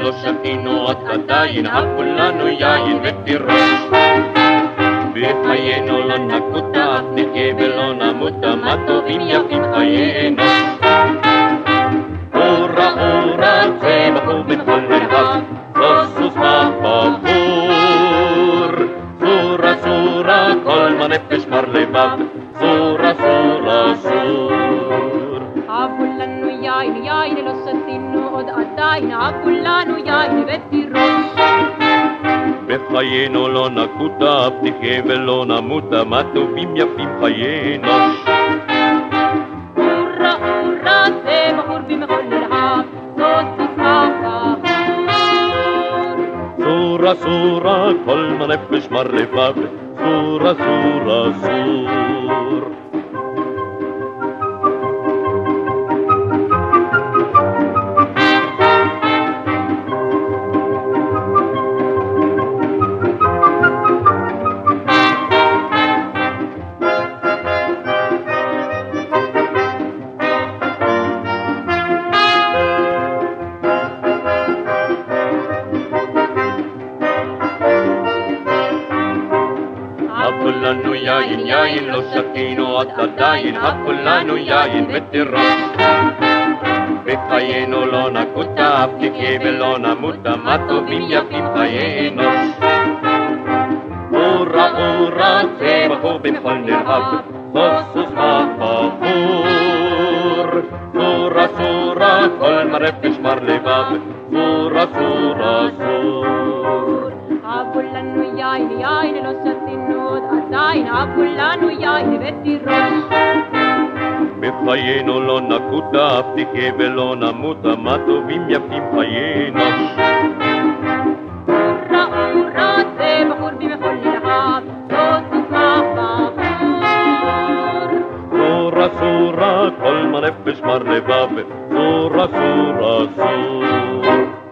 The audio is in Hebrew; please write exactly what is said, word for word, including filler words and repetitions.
לא שתינו עוד עדיין, הכולנו יין ותירוש. בחיינו לא נקוטה, נחיה ולא נמותה, מה טובים יפים חיינו. אורה אורה זה בחור בכל מרחב, סוס בחור. סורה סורה כל מה נפש מר לבב, סורה סורה סור. כולנו יין יין לא שתינו עוד עדיין, כולנו יין ותירוש. בחיינו לא נקוטה, נחיה ולא נמותה, מה טובים יפים חיינו. אורה אורה זה בחור בכל מרחב, סוס בחור. סורה סורה כל מה נפש מר לבב, סורה סורה סור. כולנו יין יין לא שתינו עוד עדיין, הכולנו יין ותירוש. בחיינו לא נקוטה, נחיה ולא נמותה, מה טובים יפים חיינו. אורה אורה זה בחור בכל מרחב, סוס בחור. סורה סורה כל מה נפש מר לבב, סורה סורה סור. כולנו יין יין לא שתינו עוד עדיין, כולנו יין ותירוש. בחיינו לא נקוטה, נחיה ולא נמותה, מה טובים יפים חיינו. אורה אורה זה בחור בכל מרחב, סוס בחור. סורה סורה כל מה נפש מר לבב, סורה סורה סור.